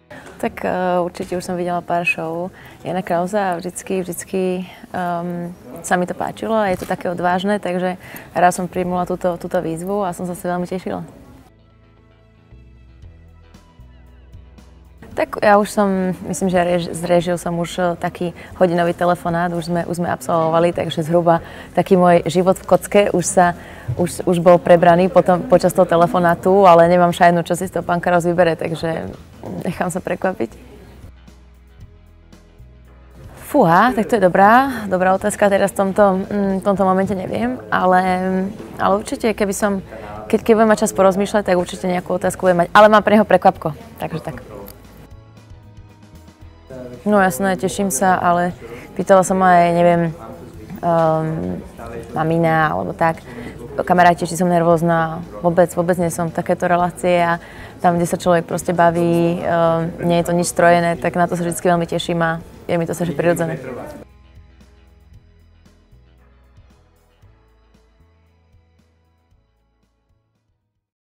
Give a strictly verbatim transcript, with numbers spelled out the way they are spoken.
Tak uh, určite už som videla pár show Jana Krausa a vždycky, vždycky um, sa mi to páčilo a je to také odvážne, takže raz som prijmula túto, túto výzvu a som sa veľmi tešila. Tak ja už som, myslím, že rež, s réžiou som už taký hodinový telefonát, už sme, už sme absolvovali, takže zhruba taký môj život v kocke už sa, už, už bol prebraný potom, počas toho telefonátu, ale nemám šajnu, čo si z toho pán Kraus vybere, takže nechám sa prekvapiť. Fúha, tak to je dobrá, dobrá otázka, teraz v tomto, v tomto momente neviem, ale, ale určite, keby som, keď, keď budem mať čas porozmýšľať, tak určite nejakú otázku budem mať, ale mám pre neho prekvapko, takže tak. No jasné, teším sa, ale pýtala som aj, neviem, um, mamina alebo tak, kamaráti, či som nervózna, vôbec, vôbec nie som takéto relácie a tam, kde sa človek proste baví, um, nie je to nič strojené, tak na to sa vždy veľmi teším a je mi to strašne prirodzené.